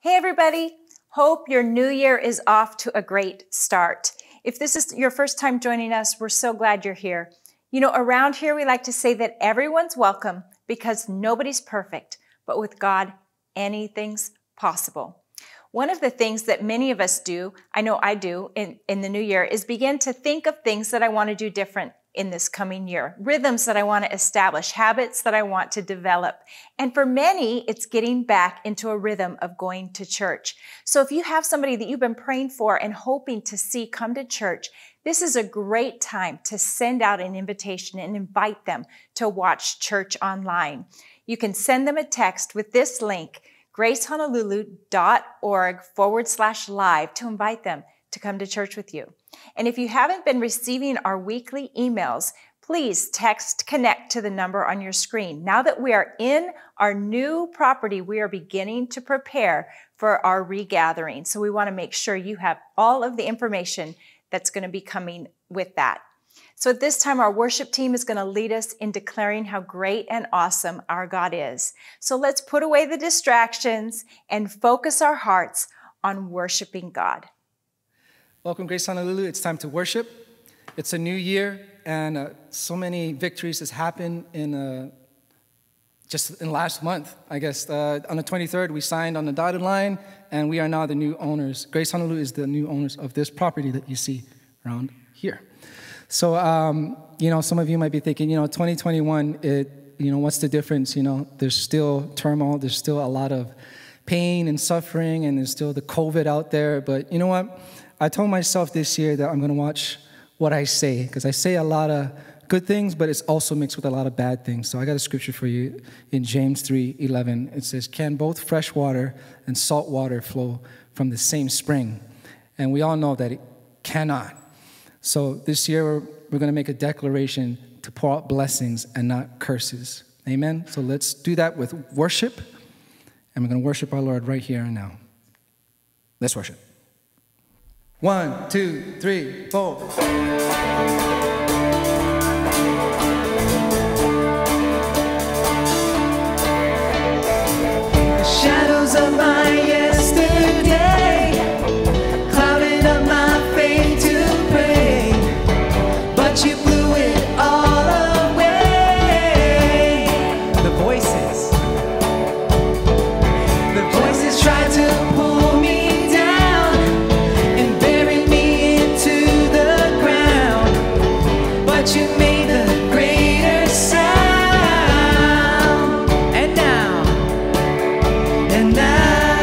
Hey everybody, hope your new year is off to a great start. If this is your first time joining us, we're so glad you're here. You know, around here we like to say that everyone's welcome because nobody's perfect, but with God, anything's possible. One of the things that many of us do, I know I do in the new year, is begin to think of things that I want to do different in this coming year, rhythms that I want to establish, habits that I want to develop. And for many, it's getting back into a rhythm of going to church. So if you have somebody that you've been praying for and hoping to see come to church, this is a great time to send out an invitation and invite them to watch church online. You can send them a text with this link, gracehonolulu.org/live, to invite them to come to church with you. And if you haven't been receiving our weekly emails, please text CONNECT to the number on your screen. Now that we are in our new property, we are beginning to prepare for our regathering. So we want to make sure you have all of the information that's going to be coming with that. So at this time, our worship team is going to lead us in declaring how great and awesome our God is. So let's put away the distractions and focus our hearts on worshiping God. Welcome, Grace Honolulu. It's time to worship. It's a new year, and so many victories has happened just in last month, I guess. On the 23rd, we signed on the dotted line, and we are now the new owners. Grace Honolulu is the new owners of this property that you see around here. So, some of you might be thinking, 2021, what's the difference? There's still turmoil, there's still a lot of pain and suffering, and there's still the COVID out there. But you know what? I told myself this year that I'm going to watch what I say, because I say a lot of good things, but it's also mixed with a lot of bad things. So I got a scripture for you in James 3:11. It says, "Can both fresh water and salt water flow from the same spring?" And we all know that it cannot. So this year, we're going to make a declaration to pour out blessings and not curses. Amen? So let's do that with worship, and we're going to worship our Lord right here and now. Let's worship. 1, 2, 3, 4. The shadows of my yesterday clouded up my faith to pray, but you blew it all away. The voices tried to pull me down and bury me into the ground, but you made the greater sound. And now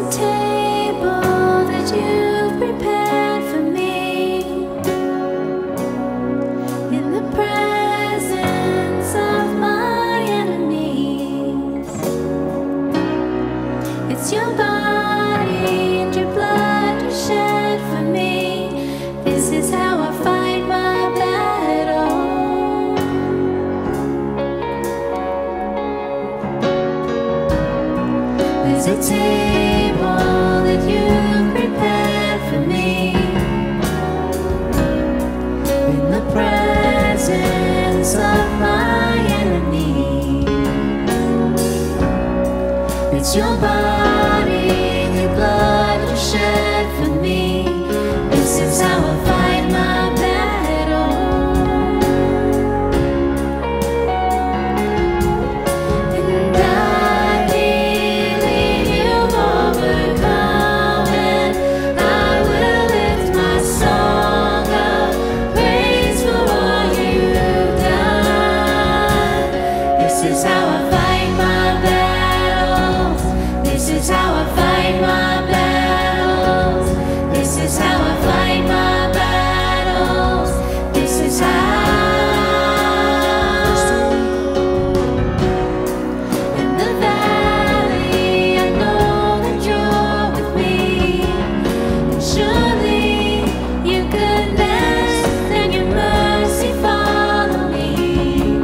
table that you've prepared for me in the presence of my enemies. It's your body and your blood you shed for me. This is how I fight my battle. There's a table that you've prepared for me in the presence of my enemies. It's your body and your blood you shed for me. This is how I fight my battle. And I believe you've overcome, and I will lift my song of praise for all you've done. This is how I fight my battles. This is how I fight my battles. This is how I fight my battles. This is how. In the valley, I know that you're with me. And surely your goodness and your mercy follow me.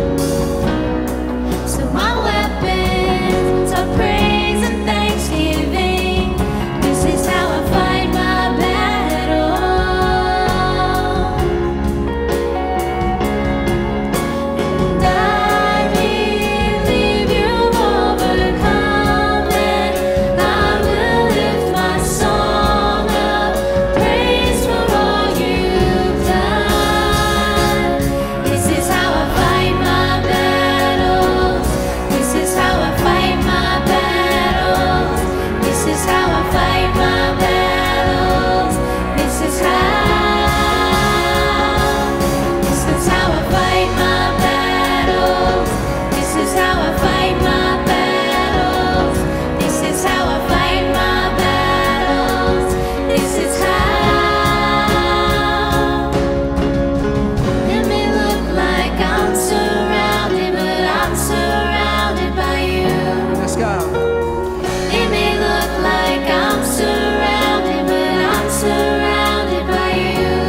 So my weapons are praise and thanksgiving. This is how I fight my battle. And I believe you've overcome, and I will lift my song of praise for all you've done. This is how I fight my battles. This is how I fight my battles. This is how I fight my battles. This is how. This is how I fight my battles. This is how I fight my battles. This is how I fight my battles. This is how. It may look like I'm surrounded, but I'm surrounded by you. Let's go. It may look like I'm surrounded, but I'm surrounded by you.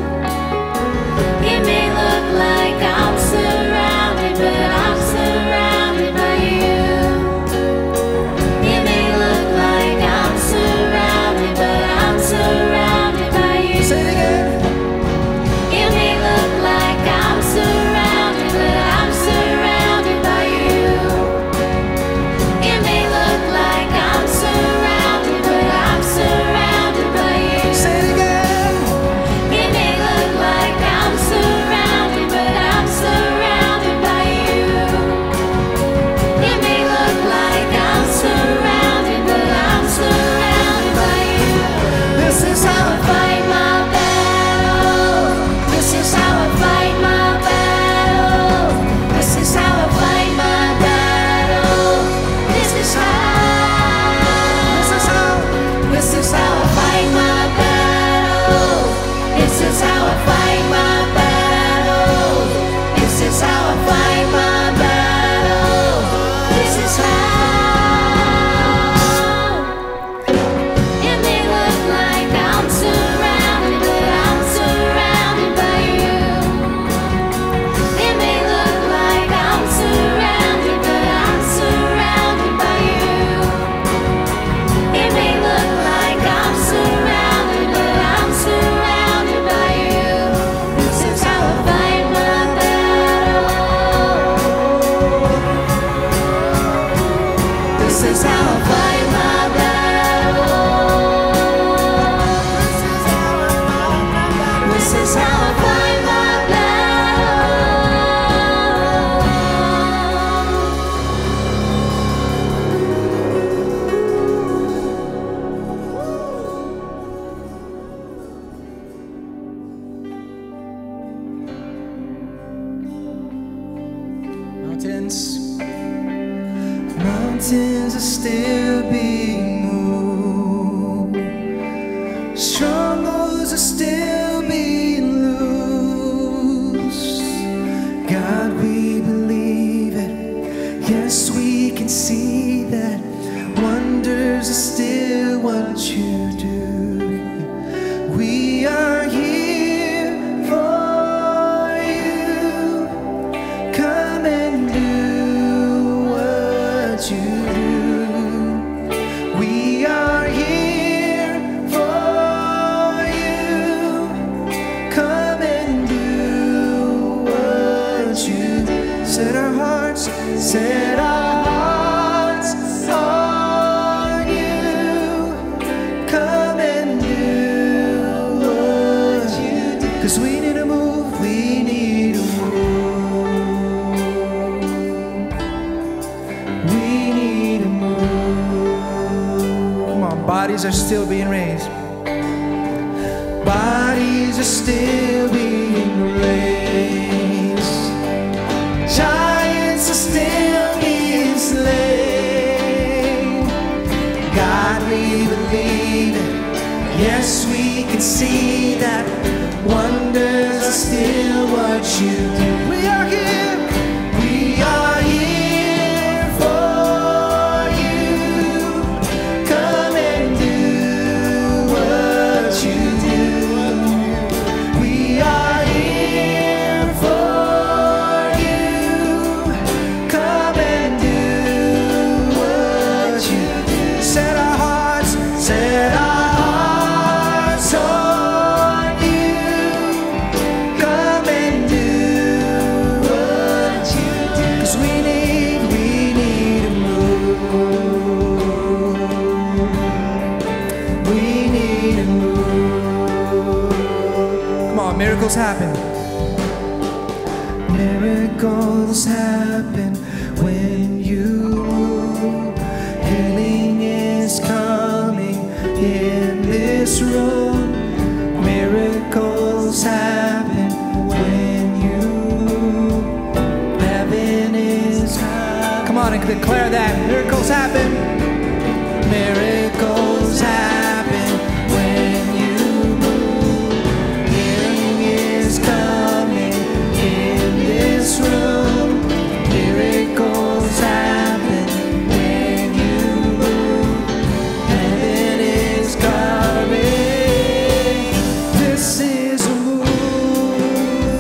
It may look like I'm surrounded, but I'm surrounded by you. It may look like I'm surrounded, but I'm surrounded by you. Say it again. It may look like I'm surrounded, but I'm surrounded by you. It may look like I'm surrounded, but I'm surrounded by you. Say it again. It may look like I'm surrounded, but I'm surrounded by you. It may look like I'm surrounded, but I'm surrounded by you. This is how I fight my battle. This is how I fight my battle. This is how I fight my battle. This is how. This is how. This is how I fight my battle. This is how I fight my battle. This is how I fight my battle. This is how. It may look like I'm surrounded, but I'm surrounded by you. It may look like I'm surrounded, but I'm surrounded by you. It may look like I'm surrounded, but I'm surrounded by you. This is how I fight my battle. This is how I fight my battle. This is how I fight my Mountains are still being moved. 'cause we need to move, we need to move. We need to move. Come on, bodies are still being raised. Bodies are still being raised. Giants are still being slain. God, we believe it. Yes, we can see that wonders are still what you do. We are here. We are here for you. Come and do what you do. We are here for you. Come and do what you do. Set our hearts on you. Come and do what you do. 'Cause we need to move. We need to move. Come on, miracles happen. Miracles happen when you move. Healing is coming in this room. Miracles happen when you move. Heaven is coming. Come on and declare that. Miracles happen. Miracles happen when you move. Healing is coming in this room. Miracles happen when you move. Heaven is coming. This is a move.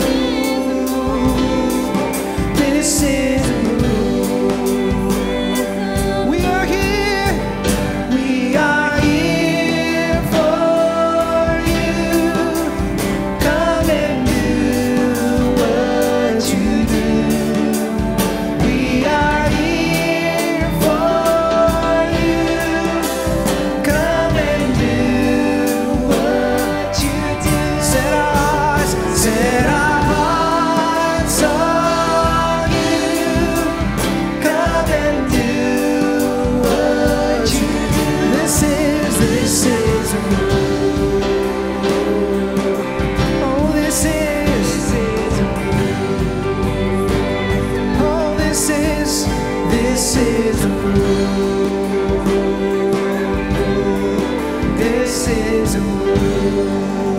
This is a move. We are here. We are here for you. Come and do what you do. We are here for you. Come and do what you do. Set our hearts on you. Come and do what you do. This is a move. Oh, this is a move. Oh, this is a move. This is a move.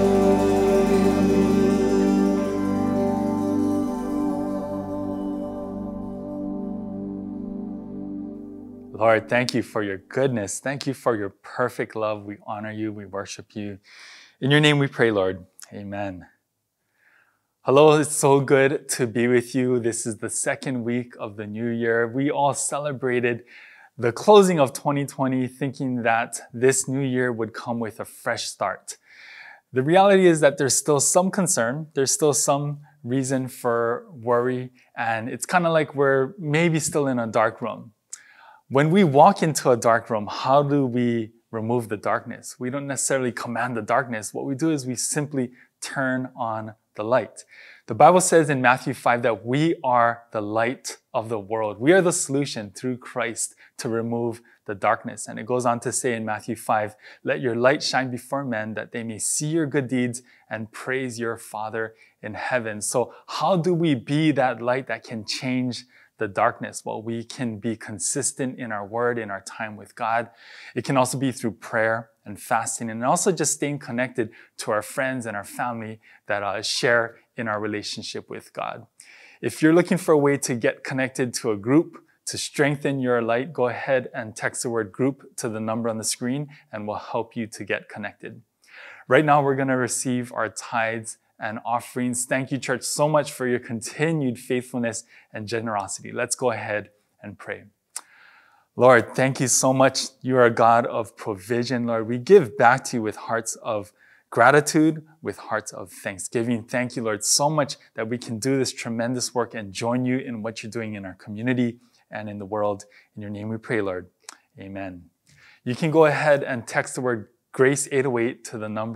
Lord, thank you for your goodness. Thank you for your perfect love. We honor you. We worship you. In your name we pray, Lord. Amen. Hello, it's so good to be with you. This is the second week of the new year. We all celebrated the closing of 2020, thinking that this new year would come with a fresh start. The reality is that there's still some concern. There's still some reason for worry. And it's kind of like we're maybe still in a dark room. When we walk into a dark room, how do we remove the darkness? We don't necessarily command the darkness. What we do is we simply turn on the light. The Bible says in Matthew 5 that we are the light of the world. We are the solution through Christ to remove the darkness. And it goes on to say in Matthew 5, let your light shine before men that they may see your good deeds and praise your Father in heaven. So how do we be that light that can change the darkness? Well, we can be consistent in our word, in our time with God. It can also be through prayer and fasting, and also just staying connected to our friends and our family that share in our relationship with God. If you're looking for a way to get connected to a group to strengthen your light, go ahead and text the word group to the number on the screen, and we'll help you to get connected. Right now, we're going to receive our tithes and offerings. Thank you, church, so much for your continued faithfulness and generosity. Let's go ahead and pray. Lord, thank you so much. You are a God of provision, Lord. We give back to you with hearts of gratitude, with hearts of thanksgiving. Thank you, Lord, so much that we can do this tremendous work and join you in what you're doing in our community and in the world. In your name we pray, Lord. Amen. You can go ahead and text the word Grace 808 to the number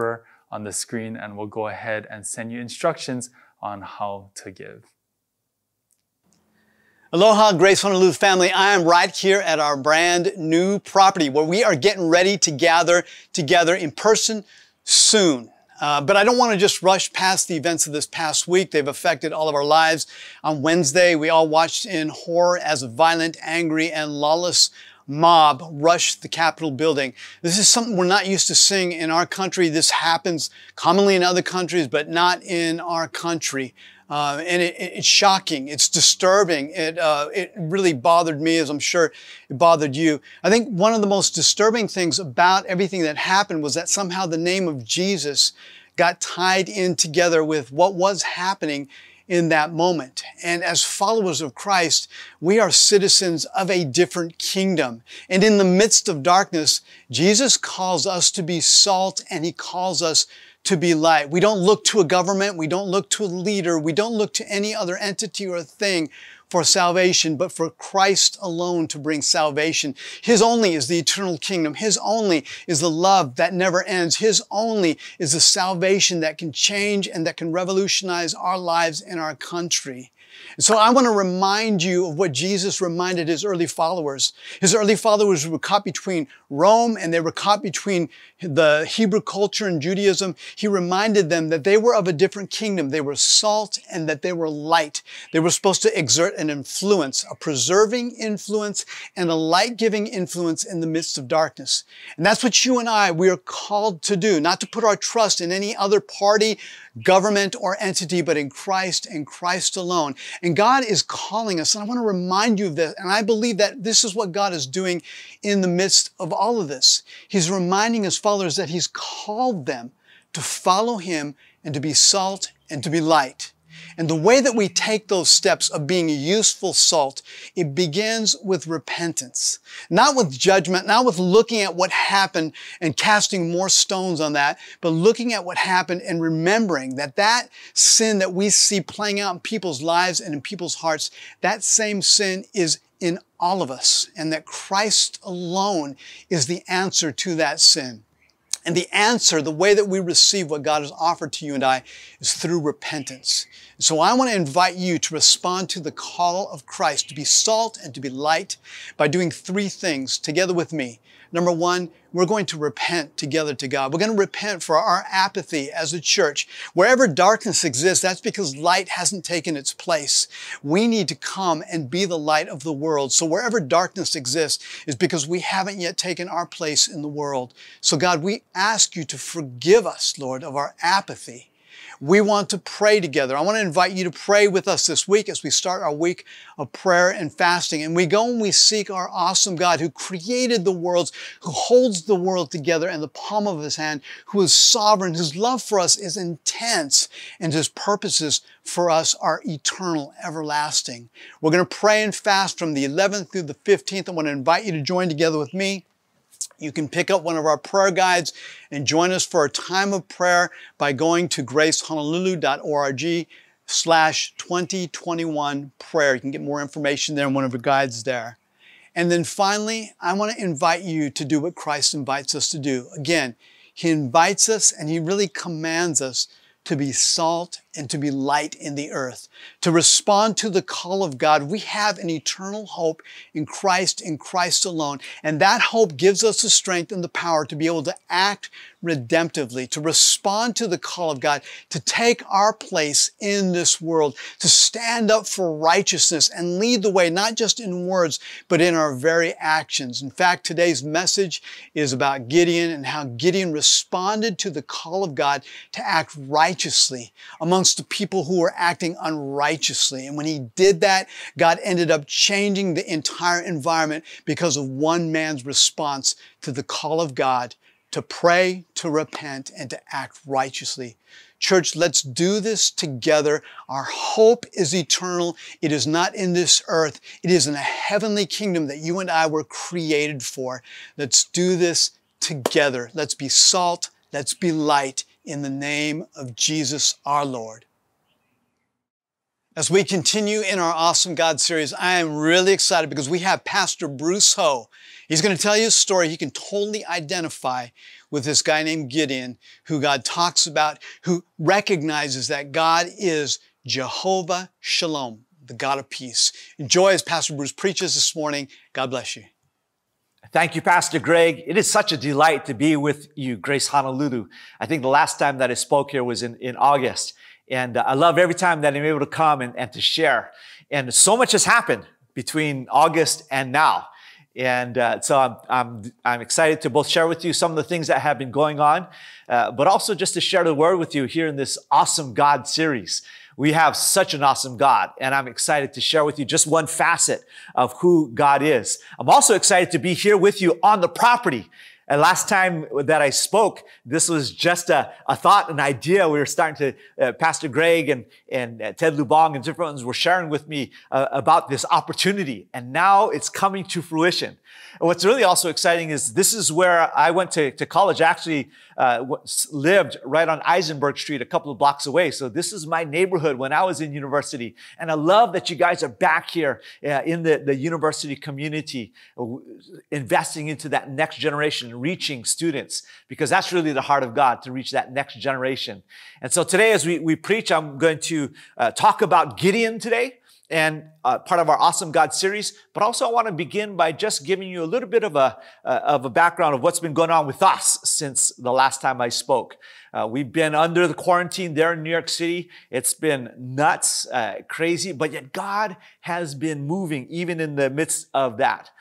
on the screen, and we'll go ahead and send you instructions on how to give. Aloha, Grace Honolulu family. I am right here at our brand new property where we are getting ready to gather together in person soon. But I don't want to just rush past the events of this past week. They've affected all of our lives. On Wednesday, we all watched in horror as a violent, angry, and lawless mob rushed the Capitol building. This is something we're not used to seeing in our country. This happens commonly in other countries, but not in our country. And it's shocking. It's disturbing. It really bothered me, as I'm sure it bothered you. I think one of the most disturbing things about everything that happened was that somehow the name of Jesus got tied in together with what was happening in that moment. And as followers of Christ, we are citizens of a different kingdom. And in the midst of darkness, Jesus calls us to be salt, and He calls us to be light. We don't look to a government. We don't look to a leader. We don't look to any other entity or thing for salvation, but for Christ alone to bring salvation. His only is the eternal kingdom. His only is the love that never ends. His only is the salvation that can change and that can revolutionize our lives in our country. And so I want to remind you of what Jesus reminded His early followers. His early followers were caught between Rome and they were caught between the Hebrew culture and Judaism. He reminded them that they were of a different kingdom. They were salt and that they were light. They were supposed to exert an influence, a preserving influence and a light-giving influence in the midst of darkness. And that's what you and I, we are called to do, not to put our trust in any other party, government, or entity, but in Christ and Christ alone. And God is calling us, and I want to remind you of this, and I believe that this is what God is doing in the midst of all of this. He's reminding His followers that He's called them to follow Him and to be salt and to be light. And the way that we take those steps of being a useful salt, it begins with repentance. Not with judgment, not with looking at what happened and casting more stones on that, but looking at what happened and remembering that that sin that we see playing out in people's lives and in people's hearts, that same sin is in all of us, and that Christ alone is the answer to that sin. And the answer, the way that we receive what God has offered to you and I, is through repentance. So I want to invite you to respond to the call of Christ, to be salt and to be light, by doing three things together with me. Number one, we're going to repent together to God. We're going to repent for our apathy as a church. Wherever darkness exists, that's because light hasn't taken its place. We need to come and be the light of the world. So wherever darkness exists is because we haven't yet taken our place in the world. So God, we ask you to forgive us, Lord, of our apathy. We want to pray together. I want to invite you to pray with us this week as we start our week of prayer and fasting. And we go and we seek our awesome God who created the worlds, who holds the world together in the palm of His hand, who is sovereign, whose love for us is intense, and His purposes for us are eternal, everlasting. We're going to pray and fast from the 11th through the 15th. I want to invite you to join together with me. You can pick up one of our prayer guides and join us for a time of prayer by going to gracehonolulu.org/2021prayer. You can get more information there in one of the guides there. And then finally, I want to invite you to do what Christ invites us to do. Again, He invites us and He really commands us to be salt and to be light in the earth. To respond to the call of God, we have an eternal hope in Christ alone. And that hope gives us the strength and the power to be able to act redemptively, to respond to the call of God, to take our place in this world, to stand up for righteousness and lead the way, not just in words, but in our very actions. In fact, today's message is about Gideon and how Gideon responded to the call of God to act righteously amongst the people who were acting unrighteously. And when he did that, God ended up changing the entire environment because of one man's response to the call of God to pray, to repent, and to act righteously. Church, let's do this together. Our hope is eternal. It is not in this earth. It is in a heavenly kingdom that you and I were created for. Let's do this together. Let's be salt. Let's be light in the name of Jesus our Lord. As we continue in our Awesome God series, I am really excited because we have Pastor Bruce Ho. He's going to tell you a story he can totally identify with this guy named Gideon, who God talks about, who recognizes that God is Jehovah Shalom, the God of peace. Enjoy as Pastor Bruce preaches this morning. God bless you. Thank you, Pastor Greg. It is such a delight to be with you, Grace Honolulu. I think the last time that I spoke here was in August. And I love every time that I'm able to come and to share. And so much has happened between August and now. And so I'm excited to both share with you some of the things that have been going on, but also just to share the word with you here in this Awesome God series. We have such an awesome God, and I'm excited to share with you just one facet of who God is. I'm also excited to be here with you on the property. And last time that I spoke, this was just a thought, an idea. We were starting to, Pastor Greg and Ted Lubong and different ones were sharing with me about this opportunity. And now it's coming to fruition. And what's really also exciting is this is where I went to college. Actually, lived right on Eisenberg Street, a couple of blocks away. So this is my neighborhood when I was in university. And I love that you guys are back here in the university community, investing into that next generation, reaching students, because that's really the heart of God, to reach that next generation. And so today, as we preach, I'm going to talk about Gideon today, and part of our Awesome God series. But also I want to begin by just giving you a little bit of a background of what's been going on with us since the last time I spoke. We've been under the quarantine there in New York City. It's been nuts, crazy, but yet God has been moving even in the midst of that.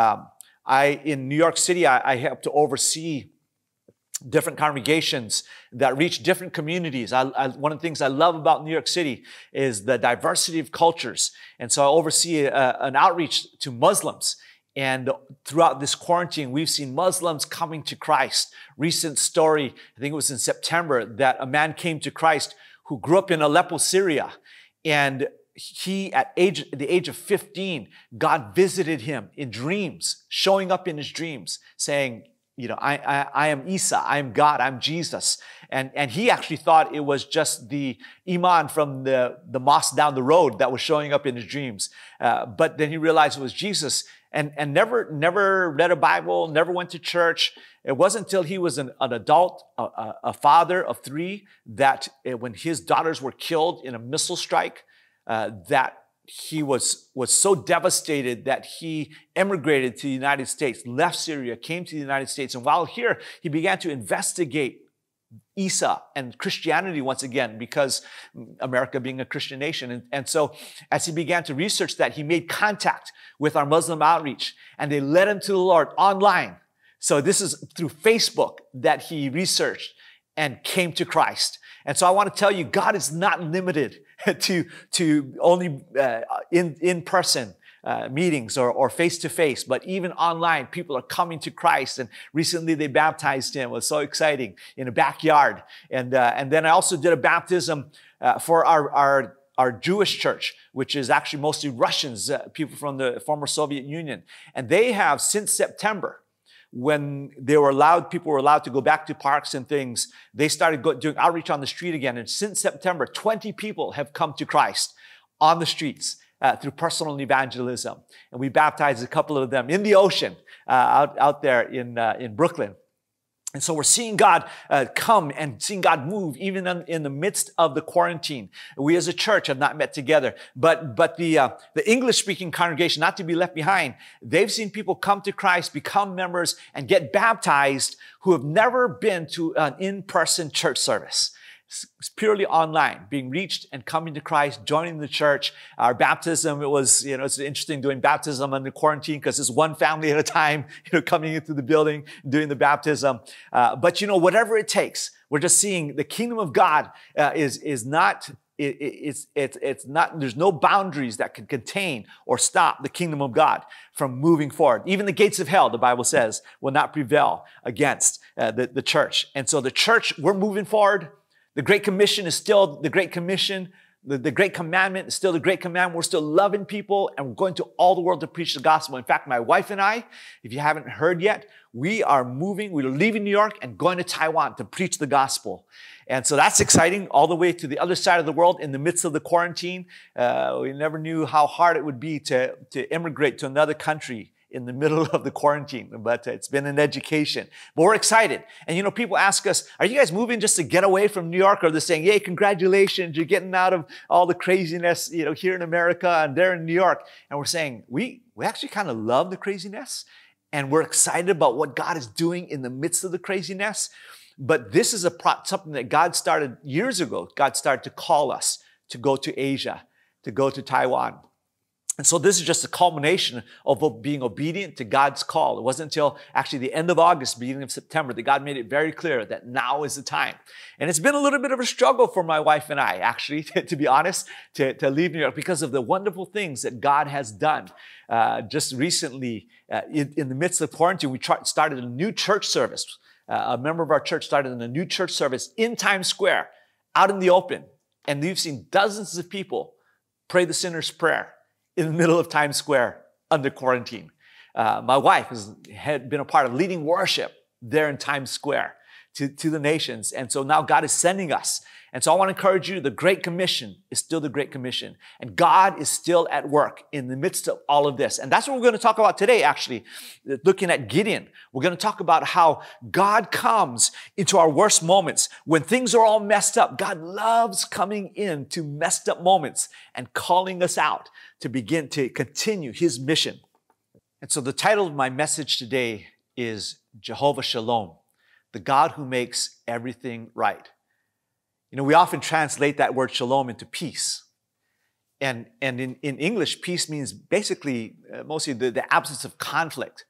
In New York City, I help to oversee different congregations that reach different communities. One of the things I love about New York City is the diversity of cultures. And so I oversee an outreach to Muslims. And throughout this quarantine, we've seen Muslims coming to Christ. Recent story, I think it was in September, that a man came to Christ who grew up in Aleppo, Syria. And he, at the age of 15, God visited him in dreams, showing up in his dreams, saying, you know, I am Isa, I am God, I'm Jesus. And he actually thought it was just the imam from the mosque down the road that was showing up in his dreams. But then he realized it was Jesus, and never read a Bible, never went to church. It wasn't until he was an adult, a father of 3, that when his daughters were killed in a missile strike, that he was so devastated that he emigrated to the United States, left Syria, came to the United States. And while here, he began to investigate Isa and Christianity once again, because America being a Christian nation. And so as he began to research that, he made contact with our Muslim outreach, and they led him to the Lord online. So this is through Facebook that he researched and came to Christ. And so I want to tell you, God is not limited to only in-person meetings or face-to-face, but even online, people are coming to Christ. And recently they baptized him. It was so exciting in a backyard. And then I also did a baptism for our Jewish church, which is actually mostly Russians, people from the former Soviet Union. And they have, since September, when people were allowed to go back to parks and things, they started doing outreach on the street again. And since September, 20 people have come to Christ on the streets through personal evangelism. And we baptized a couple of them in the ocean out there in Brooklyn. And so we're seeing God come and seeing God move even in the midst of the quarantine. We as a church have not met together, but the English-speaking congregation, not to be left behind, they've seen people come to Christ, become members, and get baptized who have never been to an in-person church service. It's purely online, being reached and coming to Christ, joining the church. Our baptism, it's interesting doing baptism under quarantine because it's one family at a time, coming into the building, doing the baptism. But whatever it takes, we're just seeing the kingdom of God is not, it's not, there's no boundaries that can contain or stop the kingdom of God from moving forward. Even the gates of hell, the Bible says, will not prevail against the church. And so the church, we're moving forward. The Great Commission is still the Great Commission. The Great Commandment is still the Great Commandment. We're still loving people, and we're going to all the world to preach the gospel. In fact, my wife and I, if you haven't heard yet, we are leaving New York and going to Taiwan to preach the gospel. And so that's exciting, all the way to the other side of the world in the midst of the quarantine. We never knew how hard it would be to immigrate to another country in the middle of the quarantine, but it's been an education. But we're excited. And you know, people ask us, are you guys moving just to get away from New York? Or they're saying, yay, congratulations, you're getting out of all the craziness, you know, here in America and there in New York. And we're saying, we actually kind of love the craziness. And we're excited about what God is doing in the midst of the craziness. But this is something that God started years ago. God started to call us to go to Asia, to go to Taiwan. And so this is just a culmination of being obedient to God's call. It wasn't until actually the end of August, beginning of September, that God made it very clear that now is the time. And it's been a little bit of a struggle for my wife and I, actually, to be honest, to leave New York because of the wonderful things that God has done. Just recently, in the midst of quarantine, we started a new church service. A member of our church started a new church service in Times Square, out in the open. And we've seen dozens of people pray the sinner's prayer in the middle of Times Square under quarantine. My wife had been a part of leading worship there in Times Square to the nations. And so now God is sending us. And so I want to encourage you, the Great Commission is still the Great Commission. And God is still at work in the midst of all of this. And that's what we're going to talk about today, actually, looking at Gideon. We're going to talk about how God comes into our worst moments. When things are all messed up, God loves coming into messed up moments and calling us out to begin to continue his mission. And so the title of my message today is Jehovah Shalom, the God who makes everything right. You know, we often translate that word shalom into peace. And in English, peace means basically mostly the absence of conflict.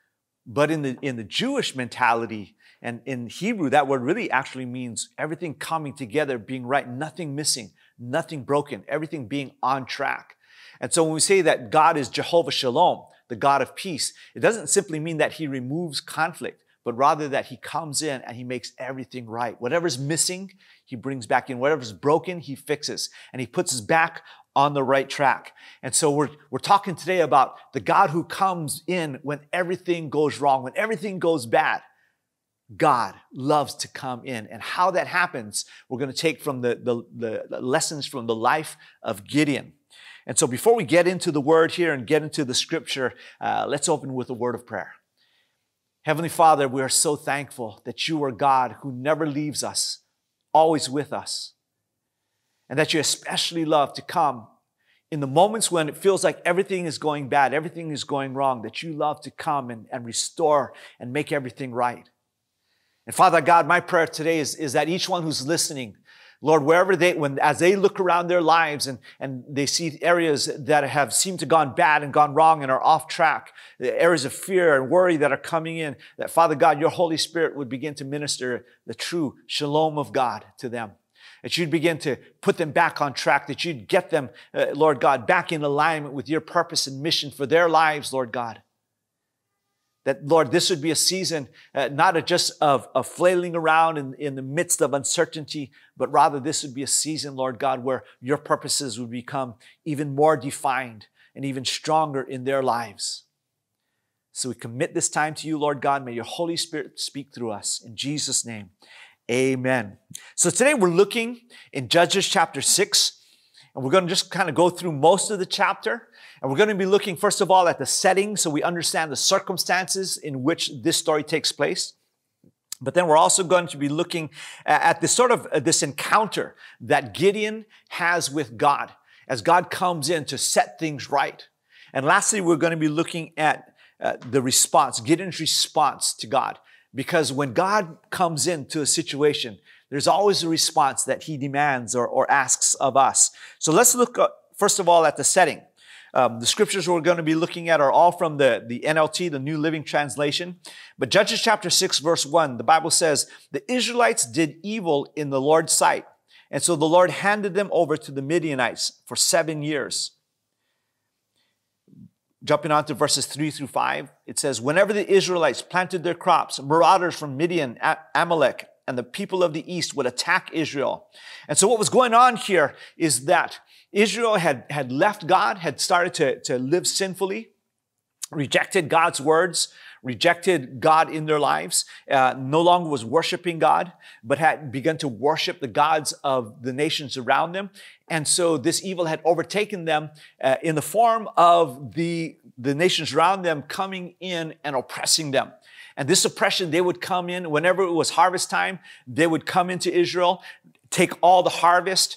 But in the Jewish mentality and in Hebrew, that word really actually means everything coming together, being right, nothing missing, nothing broken, everything being on track. And so when we say that God is Jehovah Shalom, the God of peace, it doesn't simply mean that he removes conflict, but rather that he comes in and he makes everything right. Whatever's missing, he brings back in. Whatever's broken, he fixes. And he puts us back on the right track. And so we're talking today about the God who comes in when everything goes wrong, when everything goes bad. God loves to come in. And how that happens, we're going to take from the lessons from the life of Gideon. And so before we get into the word here and get into the scripture, let's open with a word of prayer. Heavenly Father, we are so thankful that you are God who never leaves us, always with us. And that you especially love to come in the moments when it feels like everything is going bad, everything is going wrong, that you love to come and restore and make everything right. And Father God, my prayer today is that each one who's listening, Lord, wherever as they look around their lives and they see areas that have seemed to gone bad and gone wrong and are off track, the areas of fear and worry that are coming in, that Father God, your Holy Spirit would begin to minister the true shalom of God to them. That you'd begin to put them back on track, that you'd get them, Lord God, back in alignment with your purpose and mission for their lives, Lord God. That, Lord, this would be a season not just of flailing around in the midst of uncertainty, but rather this would be a season, Lord God, where your purposes would become even more defined and even stronger in their lives. So we commit this time to you, Lord God. May your Holy Spirit speak through us. In Jesus' name, amen. So today we're looking in Judges chapter 6, and we're going to just kind of go through most of the chapter. And we're going to be looking, first of all, at the setting so we understand the circumstances in which this story takes place. But then we're also going to be looking at this sort of this encounter that Gideon has with God as God comes in to set things right. And lastly, we're going to be looking at the response, Gideon's response to God. Because when God comes into a situation, there's always a response that he demands or asks of us. So let's look, first of all, at the setting. The scriptures we're going to be looking at are all from the NLT, the New Living Translation. But Judges chapter 6, verse 1, the Bible says, the Israelites did evil in the Lord's sight. And so the Lord handed them over to the Midianites for 7 years. Jumping on to verses 3 through 5, it says, whenever the Israelites planted their crops, marauders from Midian, Amalek, and the people of the east would attack Israel. And so what was going on here is that Israel had left God, had started to live sinfully, rejected God's words, rejected God in their lives, no longer was worshiping God, but had begun to worship the gods of the nations around them. And so this evil had overtaken them in the form of the nations around them coming in and oppressing them. And this oppression, they would come in whenever it was harvest time. They would come into Israel, take all the harvest,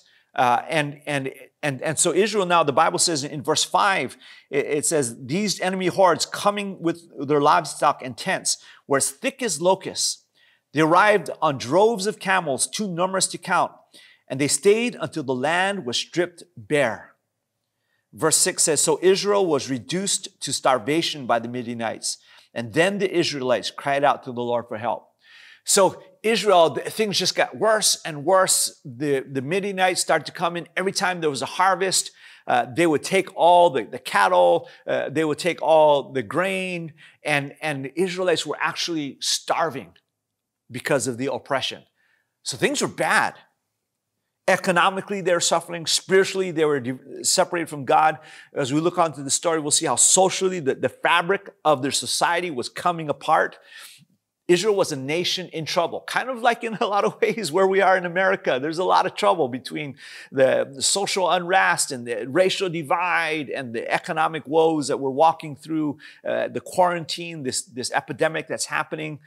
and so Israel now, the Bible says in verse 5, it says, these enemy hordes coming with their livestock and tents were as thick as locusts. They arrived on droves of camels, too numerous to count, and they stayed until the land was stripped bare. Verse 6 says, so Israel was reduced to starvation by the Midianites, and then the Israelites cried out to the Lord for help. So Israel, things just got worse and worse. The Midianites started to come in. Every time there was a harvest, they would take all the cattle, they would take all the grain, and the Israelites were actually starving because of the oppression. So things were bad. Economically, they were suffering. Spiritually, they were separated from God. As we look onto the story, we'll see how socially the fabric of their society was coming apart. Israel was a nation in trouble, kind of like in a lot of ways where we are in America. There's a lot of trouble between the social unrest and the racial divide and the economic woes that we're walking through, the quarantine, this epidemic that's happening.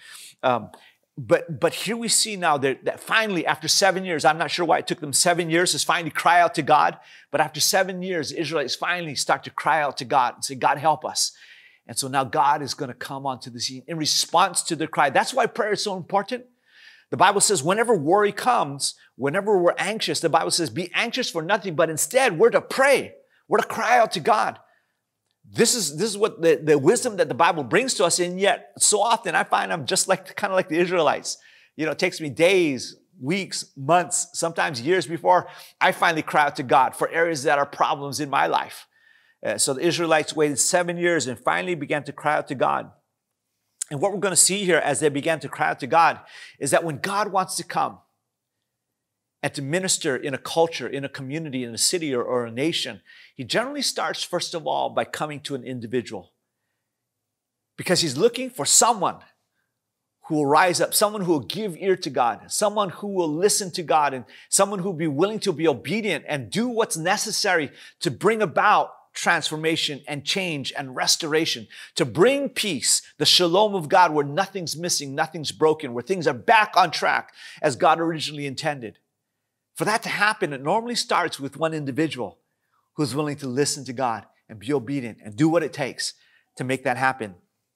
But here we see now that finally, after 7 years, I'm not sure why it took them 7 years to finally cry out to God, but after 7 years, the Israelites finally start to cry out to God and say, God, help us. And so now God is going to come onto the scene in response to their cry. That's why prayer is so important. The Bible says whenever worry comes, whenever we're anxious, the Bible says be anxious for nothing, but instead we're to pray. We're to cry out to God. This is what the wisdom that the Bible brings to us, and yet so often I find I'm just kind of like the Israelites. You know, it takes me days, weeks, months, sometimes years before I finally cry out to God for areas that are problems in my life. So the Israelites waited 7 years and finally began to cry out to God. And what we're going to see here as they began to cry out to God is that when God wants to come and to minister in a culture, in a community, in a city or a nation, he generally starts, first of all, by coming to an individual. Because he's looking for someone who will rise up, someone who will give ear to God, someone who will listen to God, and someone who will be willing to be obedient and do what's necessary to bring about transformation and change and restoration, to bring peace, the shalom of God, where nothing's missing, nothing's broken, where things are back on track as God originally intended. For that to happen, it normally starts with one individual who's willing to listen to God and be obedient and do what it takes to make that happen.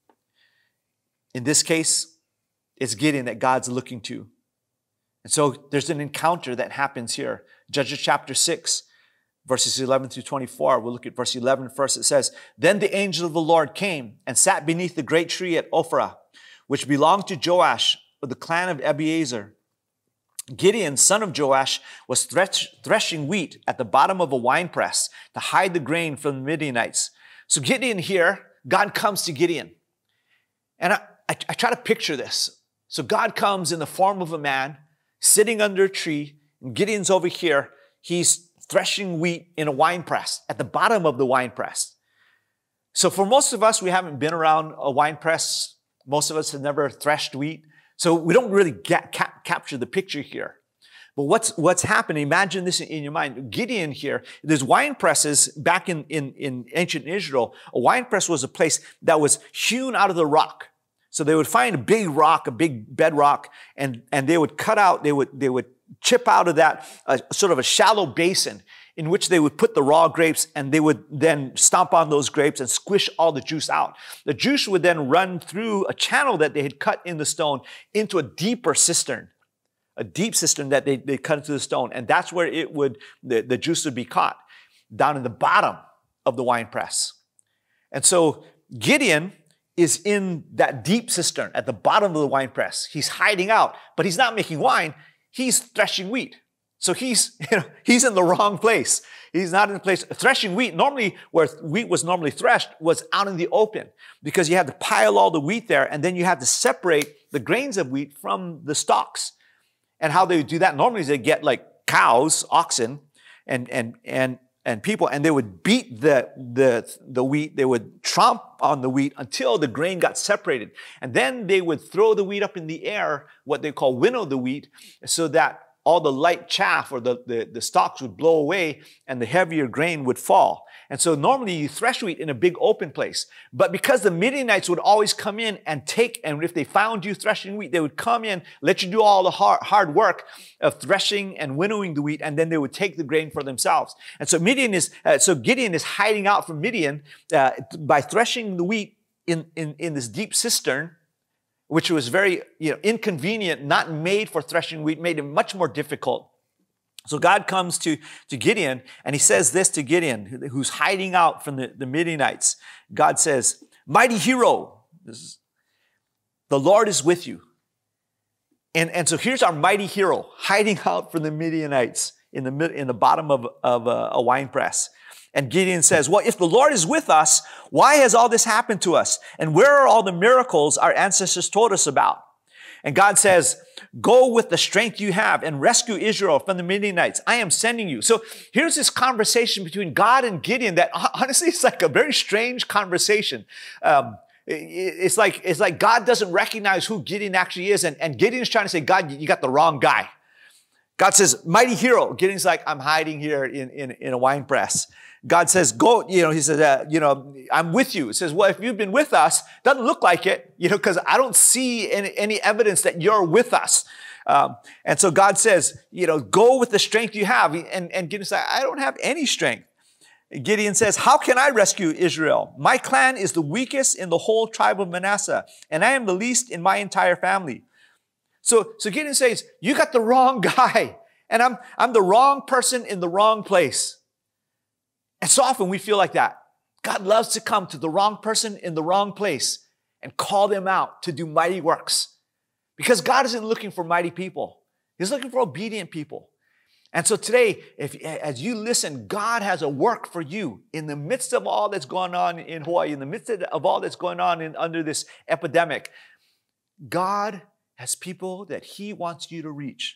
In this case, it's Gideon that God's looking to. And so there's an encounter that happens here. Judges chapter 6, verses 11 through 24. We'll look at verse 11 first. It says, then the angel of the Lord came and sat beneath the great tree at Ophrah, which belonged to Joash of the clan of Abiezer. Gideon, son of Joash, was threshing wheat at the bottom of a winepress to hide the grain from the Midianites. So Gideon here, God comes to Gideon. And I try to picture this. So God comes in the form of a man sitting under a tree, and Gideon's over here. He's threshing wheat in a wine press, at the bottom of the wine press. So for most of us, we haven't been around a wine press. Most of us have never threshed wheat. So we don't really capture the picture here. But what's happening, imagine this in your mind. Gideon here, there's wine presses back in ancient Israel. A wine press was a place that was hewn out of the rock. So they would find a big rock, a big bedrock, and they would cut out, they would chip out of that sort of a shallow basin in which they would put the raw grapes, and they would then stomp on those grapes and squish all the juice out. The juice would then run through a channel that they had cut in the stone into a deeper cistern, a deep cistern that they cut into the stone. And that's where the juice would be caught, down in the bottom of the wine press. And so Gideon is in that deep cistern at the bottom of the wine press. He's hiding out, but he's not making wine. He's threshing wheat. So he's in the wrong place. He's not in the place. Threshing wheat, normally where wheat was normally threshed, was out in the open, because you had to pile all the wheat there, and then you had to separate the grains of wheat from the stalks. And how they would do that, normally they get like cows, oxen, and and people, and they would beat the wheat. They would tromp on the wheat until the grain got separated. And then they would throw the wheat up in the air, what they call winnow the wheat, so that all the light chaff or the stalks would blow away and the heavier grain would fall. And so normally you thresh wheat in a big open place. But because the Midianites would always come in and take, and if they found you threshing wheat, they would come in, let you do all the hard work of threshing and winnowing the wheat, and then they would take the grain for themselves. And so Gideon is hiding out from Midian by threshing the wheat in this deep cistern, which was very inconvenient, not made for threshing wheat, made it much more difficult. So God comes to Gideon, and he says this to Gideon, who's hiding out from the Midianites. God says, mighty hero, the Lord is with you. And so here's our mighty hero hiding out from the Midianites in the bottom of a wine press. And Gideon says, well, if the Lord is with us, why has all this happened to us? And where are all the miracles our ancestors told us about? And God says, go with the strength you have and rescue Israel from the Midianites. I am sending you. So here's this conversation between God and Gideon that honestly is like a very strange conversation. It's like God doesn't recognize who Gideon actually is. And Gideon's trying to say, God, you got the wrong guy. God says, mighty hero. Gideon's like, I'm hiding here in a wine press. God says, go, he says, I'm with you. It says, well, if you've been with us, doesn't look like it, because I don't see any evidence that you're with us. And so God says, go with the strength you have. And Gideon says, I don't have any strength. Gideon says, how can I rescue Israel? My clan is the weakest in the whole tribe of Manasseh, and I am the least in my entire family. So Gideon says, you got the wrong guy, and I'm the wrong person in the wrong place. And so often we feel like that. God loves to come to the wrong person in the wrong place and call them out to do mighty works. Because God isn't looking for mighty people. He's looking for obedient people. And so today, as you listen, God has a work for you in the midst of all that's going on in Hawaii, in the midst of all that's going on under this epidemic. God has people that He wants you to reach.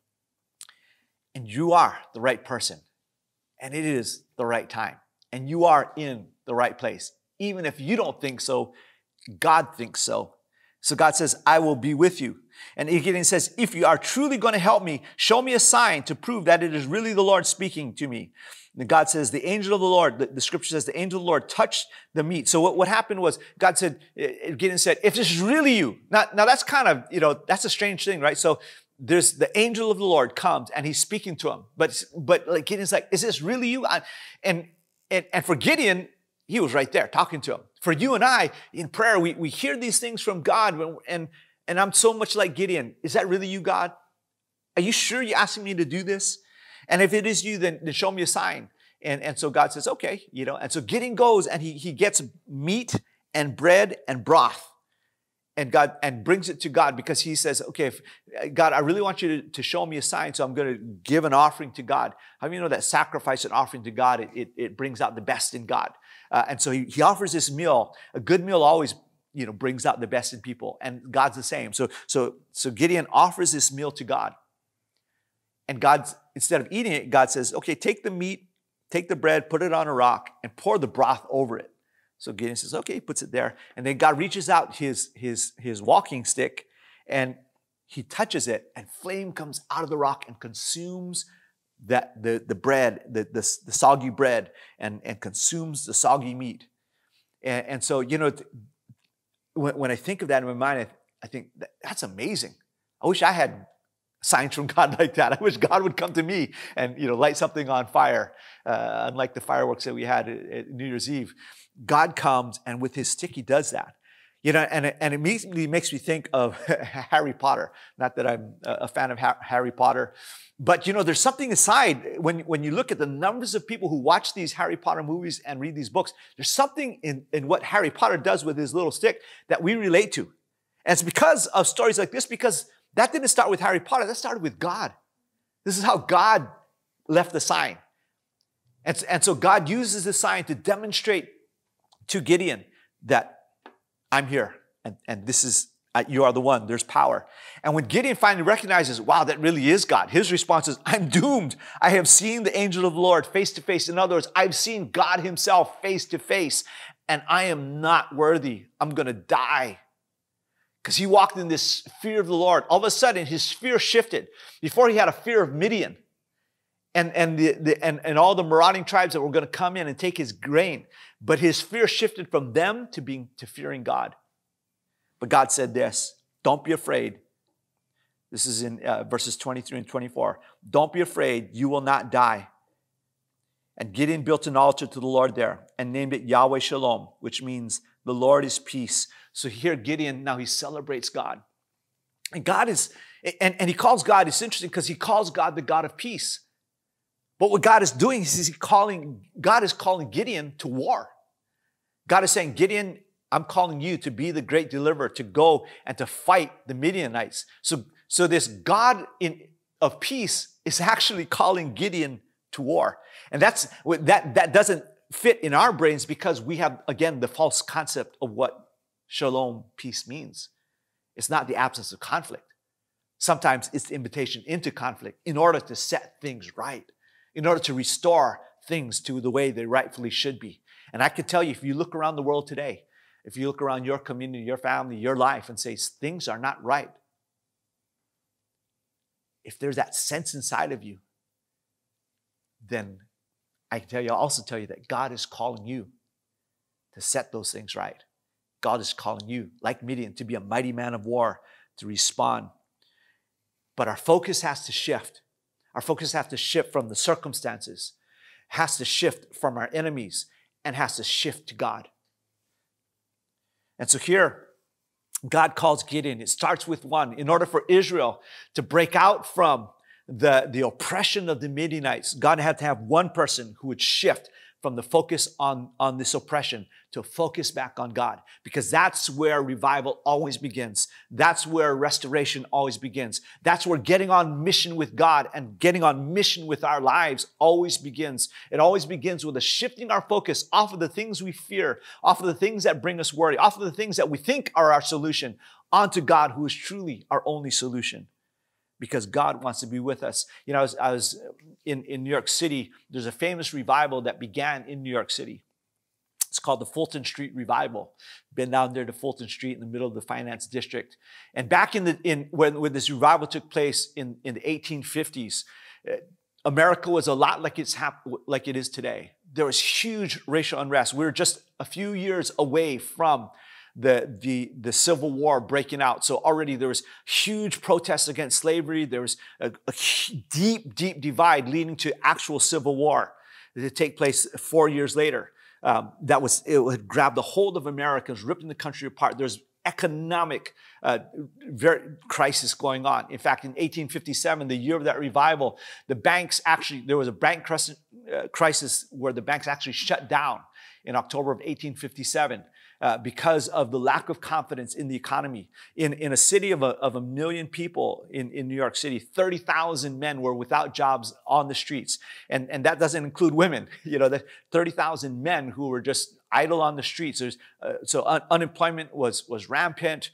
And you are the right person. And it is the right time. And you are in the right place. Even if you don't think so, God thinks so. So God says, I will be with you. And Gideon says, if you are truly going to help me, show me a sign to prove that it is really the Lord speaking to me. And God says, the angel of the Lord, the scripture says, the angel of the Lord touched the meat. So what happened was, God said, Gideon said, if this is really you. Now that's kind of, that's a strange thing, right? So there's the angel of the Lord comes and he's speaking to him. But like Gideon's like, is this really you? And for Gideon, he was right there talking to him. For you and I, in prayer, we hear these things from God, and I'm so much like Gideon. Is that really you, God? Are you sure you're asking me to do this? And if it is you, then show me a sign. And so God says, okay, And so Gideon goes and he gets meat and bread and broth. And brings it to God because he says, okay, God, I really want you to show me a sign, so I'm going to give an offering to God. How do you know that sacrifice and offering to God, it brings out the best in God? And so he offers this meal. A good meal always, brings out the best in people, and God's the same. So Gideon offers this meal to God, and God, instead of eating it, God says, okay, take the meat, take the bread, put it on a rock, and pour the broth over it. So Gideon says, okay, he puts it there. And then God reaches out his walking stick and he touches it, and flame comes out of the rock and consumes the bread, the soggy bread, and consumes the soggy meat. And so, when I think of that in my mind, I think that's amazing. I wish I had signs from God like that. I wish God would come to me and, light something on fire, unlike the fireworks that we had at New Year's Eve. God comes, and with his stick, he does that. And it immediately makes me think of Harry Potter. Not that I'm a fan of Harry Potter, but there's something inside when you look at the numbers of people who watch these Harry Potter movies and read these books. There's something in what Harry Potter does with his little stick that we relate to. And it's because of stories like this, because that didn't start with Harry Potter. That started with God. This is how God left the sign. And so God uses the sign to demonstrate to Gideon that I'm here, and this is You are the one. There's power. And when Gideon finally recognizes, wow, that really is God, his response is, I'm doomed. I have seen the angel of the Lord face to face. In other words, I've seen God himself face to face, and I am not worthy. I'm going to die. Because he walked in this fear of the Lord. All of a sudden, his fear shifted. Before, he had a fear of Midian and all the marauding tribes that were going to come in and take his grain. But his fear shifted from them to fearing God. But God said this, don't be afraid. This is in verses 23 and 24. Don't be afraid, you will not die. And Gideon built an altar to the Lord there and named it Yahweh Shalom, which means the Lord is peace. So here Gideon, now he celebrates God. And God is, and he calls God, it's interesting because he calls God the God of peace. But what God is doing is God is calling Gideon to war. God is saying, Gideon, I'm calling you to be the great deliverer, to go and to fight the Midianites. So this God of peace is actually calling Gideon to war. And that doesn't fit in our brains because we have, again, the false concept of what shalom, peace means. It's not the absence of conflict. Sometimes it's the invitation into conflict in order to set things right, in order to restore things to the way they rightfully should be. And I can tell you, if you look around the world today, if you look around your community, your family, your life, and say things are not right, if there's that sense inside of you, then I can also tell you that God is calling you to set those things right. God is calling you, like Midian, to be a mighty man of war, to respond. But our focus has to shift. Our focus has to shift from the circumstances, has to shift from our enemies, and has to shift to God. And so here, God calls Gideon. It starts with one. In order for Israel to break out from the oppression of the Midianites, God had to have one person who would shift from the focus on this oppression to focus back on God. Because that's where revival always begins. That's where restoration always begins. That's where getting on mission with God and getting on mission with our lives always begins. It always begins with a shifting our focus off of the things we fear, off of the things that bring us worry, off of the things that we think are our solution, onto God who is truly our only solution. Because God wants to be with us. You know, I was in New York City. There's a famous revival that began in New York City. It's called the Fulton Street Revival. Been down there to Fulton Street in the middle of the finance district. And back when this revival took place in the 1850s, America was a lot like it is today. There was huge racial unrest. We were just a few years away from the Civil War breaking out. So already there was huge protests against slavery. There was a deep divide leading to actual civil war that would take place 4 years later. It had grabbed the hold of Americans, ripping the country apart. There's economic crisis going on. In fact, in 1857, the year of that revival, there was a bank crisis where the banks actually shut down in October of 1857. Because of the lack of confidence in the economy. In a city of a million people in New York City, 30,000 men were without jobs on the streets. And that doesn't include women. You know, the 30,000 men who were just idle on the streets. Unemployment was rampant.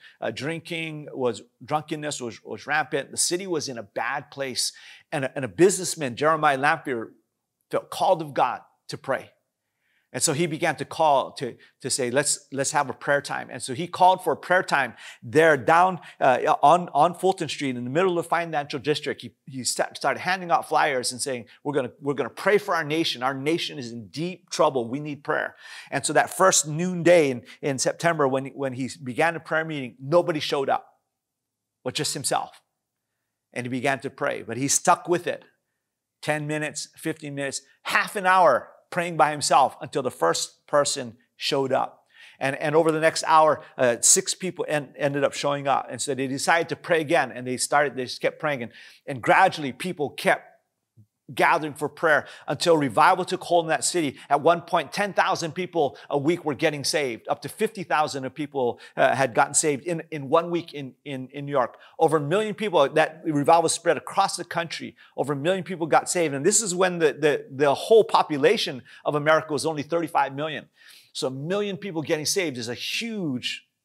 Drunkenness was rampant. The city was in a bad place. And a businessman, Jeremiah Lamphere, felt called of God to pray. And so he began to call to say, let's have a prayer time. And so he called for a prayer time there down on Fulton Street in the middle of the financial district. He started handing out flyers and saying, we're gonna pray for our nation. Our nation is in deep trouble. We need prayer. And so that first noonday in September, when he began the prayer meeting, nobody showed up, but just himself. And he began to pray, but he stuck with it. 10 minutes, 15 minutes, half an hour, praying by himself until the first person showed up. And over the next hour, 6 people ended up showing up. And so they decided to pray again. And they just kept praying. And gradually people kept gathering for prayer until revival took hold in that city. At one point, 10,000 people a week were getting saved. Up to 50,000 of people had gotten saved in 1 week in New York. Over 1 million people, that revival spread across the country. Over 1 million people got saved. And this is when the whole population of America was only 35 million. So 1 million people getting saved is a huge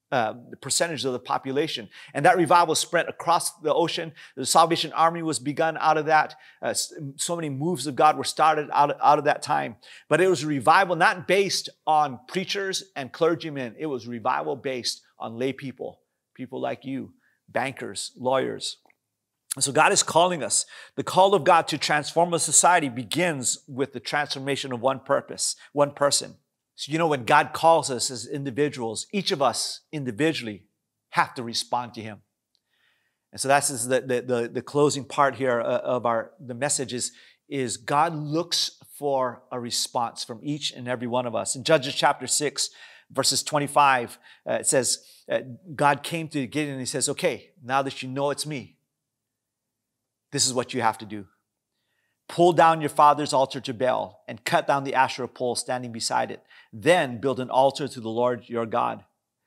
percentage of the population. And that revival spread across the ocean. The Salvation Army was begun out of that. So many moves of God were started out of that time. But it was a revival not based on preachers and clergymen. It was revival based on lay people, people like you, bankers, lawyers. And so God is calling us. The call of God to transform a society begins with the transformation of one person. So, when God calls us as individuals, each of us individually have to respond to him. And so that's the closing part here of the message is God looks for a response from each and every one of us. In Judges chapter 6, verses 25, it says, God came to Gideon and he says, okay, now that you know it's me, this is what you have to do. Pull down your father's altar to Baal and cut down the Asherah pole standing beside it. Then build an altar to the Lord your God.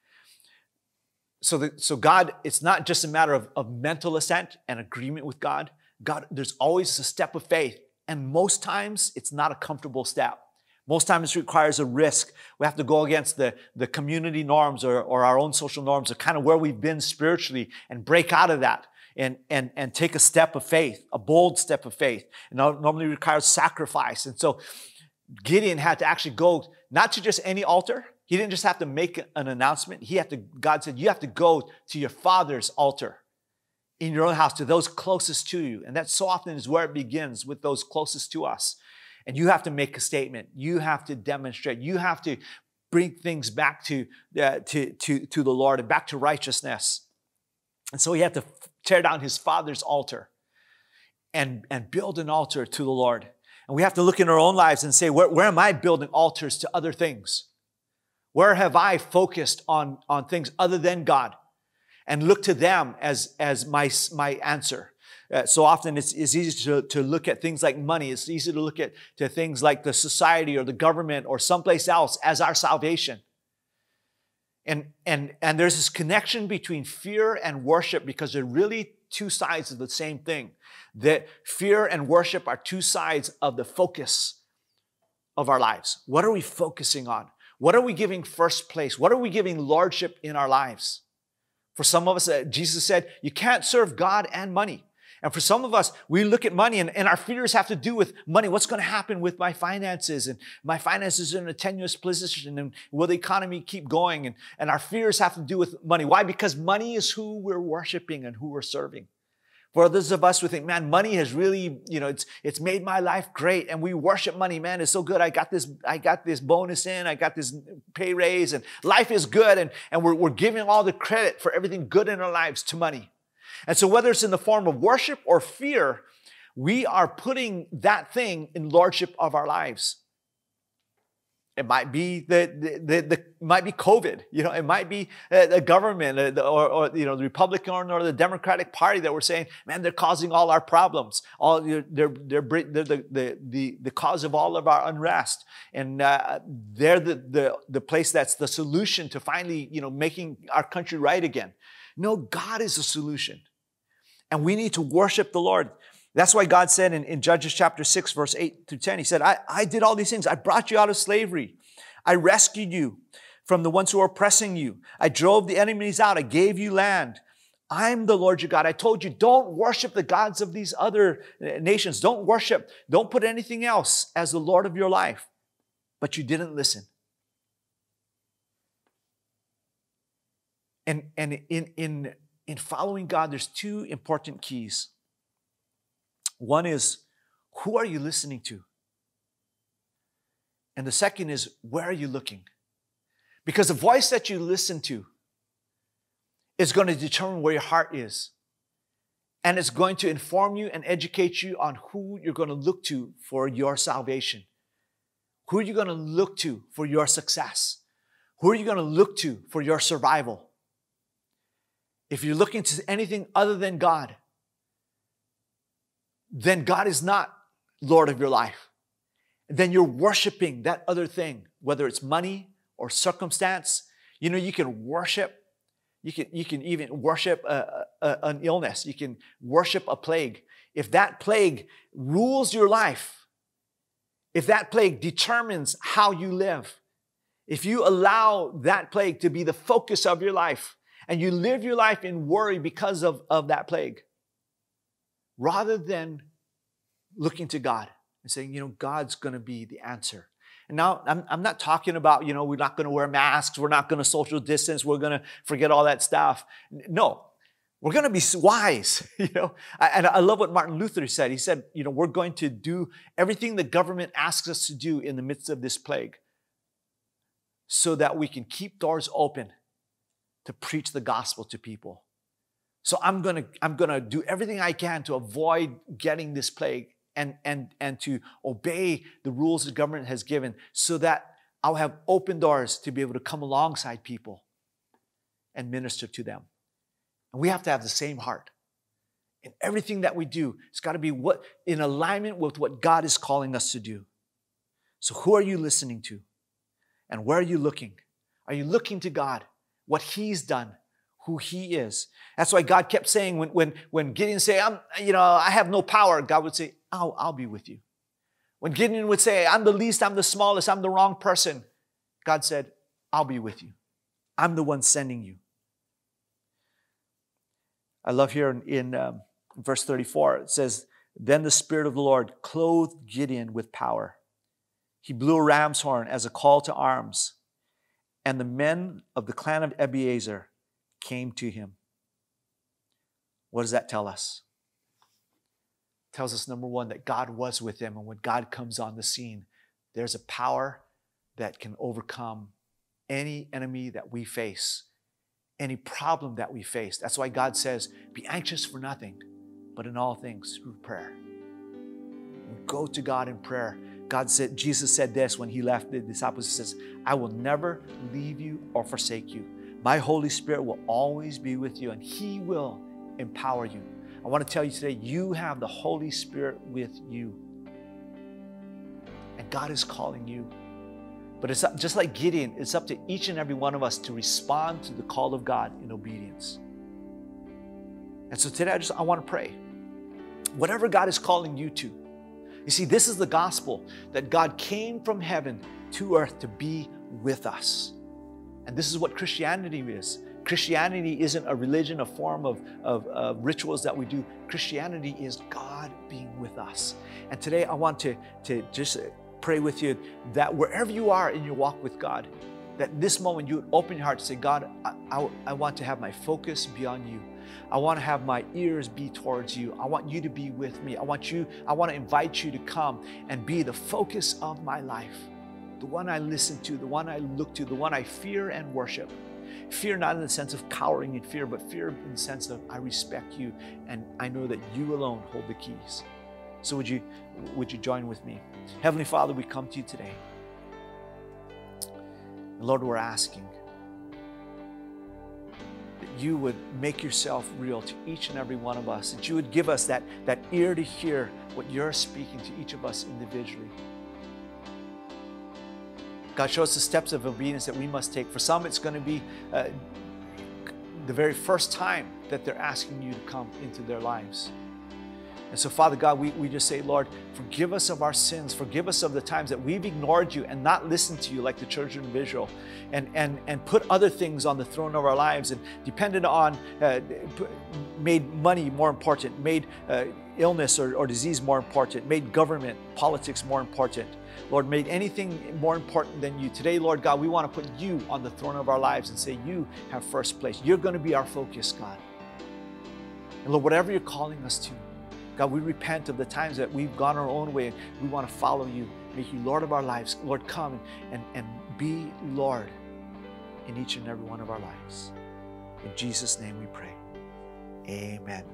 So God, it's not just a matter of mental assent and agreement with God. God, there's always a step of faith. And most times it's not a comfortable step. Most times it requires a risk. We have to go against the community norms or our own social norms or kind of where we've been spiritually and break out of that. And take a step of faith, a bold step of faith. And normally requires sacrifice. And so Gideon had to actually go not to just any altar. He didn't just have to make an announcement. God said, you have to go to your father's altar in your own house, to those closest to you. And that so often is where it begins, with those closest to us. And you have to make a statement. You have to demonstrate. You have to bring things back to the Lord and back to righteousness. And so he had to tear down his father's altar and build an altar to the Lord. And we have to look in our own lives and say, where am I building altars to other things? Where have I focused on things other than God? And look to them as my answer. So often it's easy to look at things like money. It's easy to look to things like the society or the government or someplace else as our salvation. And there's this connection between fear and worship because they're really two sides of the same thing. That fear and worship are two sides of the focus of our lives. What are we focusing on? What are we giving first place? What are we giving lordship in our lives? For some of us, Jesus said, you can't serve God and money. And for some of us, we look at money and our fears have to do with money. What's going to happen with my finances? And my finances are in a tenuous position. And will the economy keep going? And our fears have to do with money. Why? Because money is who we're worshiping and who we're serving. For others of us, we think, man, money has really, it's made my life great. And we worship money. Man, it's so good. I got this bonus in. I got this pay raise. And life is good. And we're giving all the credit for everything good in our lives to money. And so whether it's in the form of worship or fear, we are putting that thing in lordship of our lives. It might be might be COVID, it might be the government or the Republican or the Democratic Party that we're saying, man, they're causing all our problems. They're the cause of all of our unrest, and they're the place that's the solution to finally making our country right again. No, God is the solution, and we need to worship the Lord. That's why God said in Judges chapter 6, verse 8 through 10, he said, I did all these things. I brought you out of slavery. I rescued you from the ones who are oppressing you. I drove the enemies out. I gave you land. I'm the Lord your God. I told you, don't worship the gods of these other nations. Don't put anything else as the Lord of your life. But you didn't listen. And in following God, there's two important keys. One is, who are you listening to? And the second is, where are you looking? Because the voice that you listen to is going to determine where your heart is. And it's going to inform you and educate you on who you're going to look to for your salvation. Who are you going to look to for your success? Who are you going to look to for your survival? If you're looking to anything other than God, then God is not Lord of your life. Then you're worshiping that other thing, whether it's money or circumstance. You can worship. You can even worship an illness. You can worship a plague. If that plague rules your life, if that plague determines how you live, if you allow that plague to be the focus of your life, and you live your life in worry because of that plague, rather than looking to God and saying, God's going to be the answer. And now I'm not talking about, we're not going to wear masks, we're not going to social distance, we're going to forget all that stuff. No, we're going to be wise, And I love what Martin Luther said. He said, we're going to do everything the government asks us to do in the midst of this plague so that we can keep doors open to preach the gospel to people. So I'm gonna do everything I can to avoid getting this plague and to obey the rules the government has given so that I'll have open doors to be able to come alongside people and minister to them. And we have to have the same heart. In everything that we do, it's got to be in alignment with what God is calling us to do. So who are you listening to? And where are you looking? Are you looking to God? What He's done, who He is. That's why God kept saying when Gideon said, I have no power, God would say, I'll be with you. When Gideon would say, I'm the least, I'm the smallest, I'm the wrong person, God said, I'll be with you. I'm the one sending you. I love here in verse 34, it says, then the Spirit of the Lord clothed Gideon with power. He blew a ram's horn as a call to arms, and the men of the clan of Abiezer came to him. What does that tell us? It tells us, number one, that God was with them, and when God comes on the scene, there's a power that can overcome any enemy that we face, any problem that we face. That's why God says, be anxious for nothing, but in all things through prayer. And go to God in prayer. Jesus said this when He left the disciples. He says, I will never leave you or forsake you. My Holy Spirit will always be with you, and He will empower you. I want to tell you today, you have the Holy Spirit with you. And God is calling you. But it's up, just like Gideon, it's up to each and every one of us to respond to the call of God in obedience. And so today I want to pray. Whatever God is calling you to. You see, this is the gospel, that God came from heaven to earth to be with us. And this is what Christianity is. Christianity isn't a religion, a form of rituals that we do. Christianity is God being with us. And today I want to just pray with you that wherever you are in your walk with God, that this moment you would open your heart to say, God, I want to have my focus be on you. I want to have my ears be towards you. I want you to be with me. I want to invite you to come and be the focus of my life. The one I listen to, the one I look to, the one I fear and worship. Fear not in the sense of cowering in fear, but fear in the sense of I respect you and I know that you alone hold the keys. So would you join with me? Heavenly Father, we come to you today. And Lord, we're asking that you would make yourself real to each and every one of us, that you would give us that ear to hear what you're speaking to each of us individually. God, show us the steps of obedience that we must take. For some, it's going to be the very first time that they're asking you to come into their lives. And so, Father God, we just say, Lord, forgive us of our sins. Forgive us of the times that we've ignored you and not listened to you like the children of Israel and put other things on the throne of our lives and depended on, made money more important, made illness or disease more important, made government, politics more important. Lord, made anything more important than you. Today, Lord God, we want to put you on the throne of our lives and say you have first place. You're going to be our focus, God. And Lord, whatever you're calling us to, God, we repent of the times that we've gone our own way. We want to follow you, make you Lord of our lives. Lord, come and be Lord in each and every one of our lives. In Jesus' name we pray. Amen.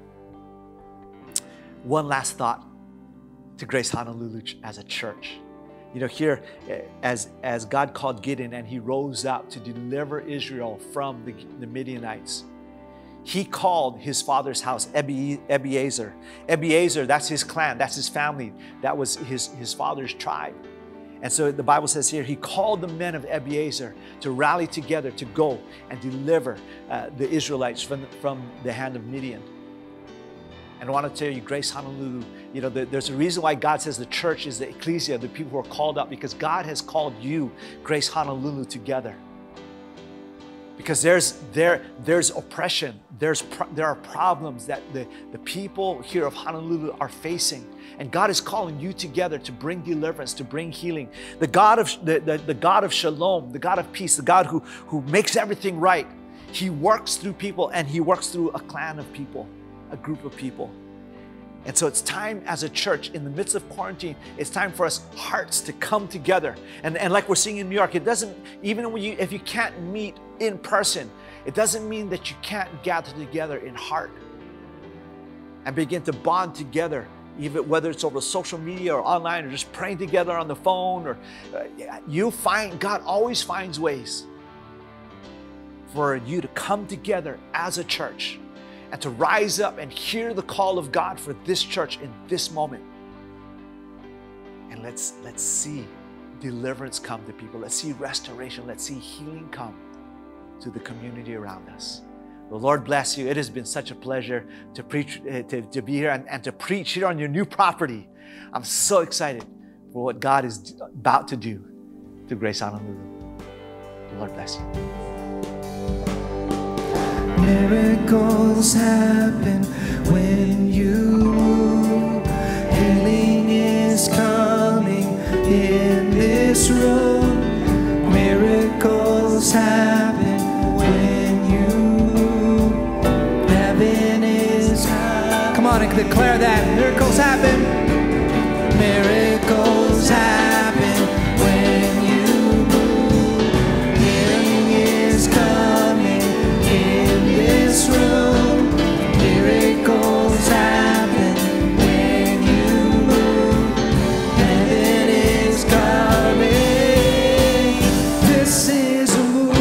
One last thought to Grace Honolulu as a church. You know, here, as God called Gideon and he rose up to deliver Israel from the Midianites, he called his father's house Abiezer. Abiezer, that's his clan, that's his family. That was his father's tribe. And so the Bible says here, he called the men of Abiezer to rally together to go and deliver the Israelites from the hand of Midian. And I want to tell you, Grace Honolulu, you know, there's a reason why God says the church is the ecclesia, the people who are called out, because God has called you, Grace Honolulu, together. Because there's oppression, there are problems that the people here of Honolulu are facing. And God is calling you together to bring deliverance, to bring healing. The God of Shalom, the God of peace, the God who makes everything right, He works through people, and He works through a clan of people, a group of people. And so it's time as a church in the midst of quarantine, it's time for us hearts to come together. And like we're seeing in New York, it doesn't, even if you can't meet in person, it doesn't mean that you can't gather together in heart and begin to bond together, even whether it's over social media or online or just praying together on the phone. Or you'll find, God always finds ways for you to come together as a church and to rise up and hear the call of God for this church in this moment. And let's see deliverance come to people. Let's see restoration. Let's see healing come to the community around us. The Lord bless you. It has been such a pleasure to preach, to be here and to preach here on your new property. I'm so excited for what God is about to do to Grace Honolulu. The Lord bless you. Miracles happen when you move. Healing is coming in this room. Miracles happen when you move. Heaven is coming. Come on and declare that. Miracles happen. Miracles happen when you move. Healing is coming in this room. Miracles happen when you move. Heaven is coming. This is a move.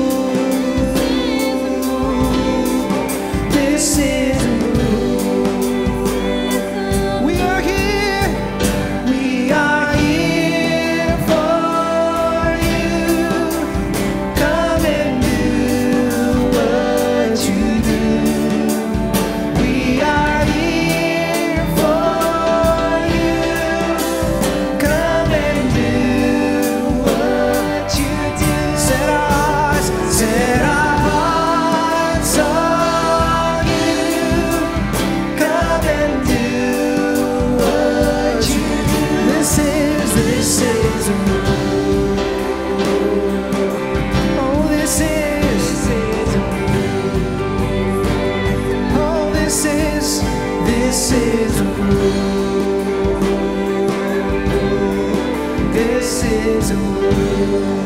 This is a move. We are here. We are here for you. Come and do what you do. We are here for you. Come and do what you do. Set our hearts on you. Come and do what you do. This is a move. Oh, this is a move. Oh, this is a move. This is a move.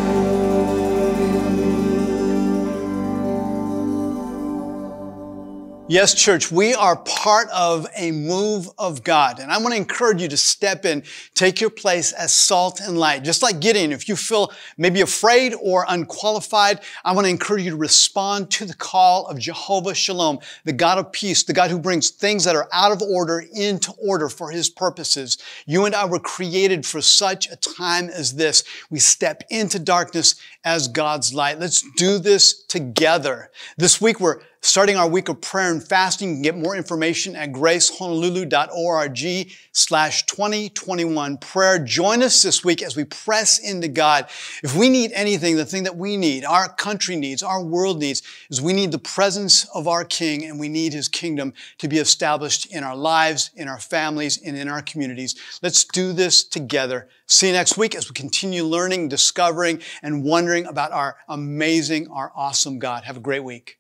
Yes, church, we are part of a move of God. And I want to encourage you to step in, take your place as salt and light. Just like Gideon, if you feel maybe afraid or unqualified, I want to encourage you to respond to the call of Jehovah Shalom, the God of peace, the God who brings things that are out of order into order for His purposes. You and I were created for such a time as this. We step into darkness as God's light. Let's do this together. This week, we're starting our week of prayer and fasting. You can get more information at gracehonolulu.org/2021 prayer. Join us this week as we press into God. If we need anything, the thing that we need, our country needs, our world needs, is we need the presence of our King, and we need His kingdom to be established in our lives, in our families, and in our communities. Let's do this together. See you next week as we continue learning, discovering, and wondering about our amazing, our awesome God. Have a great week.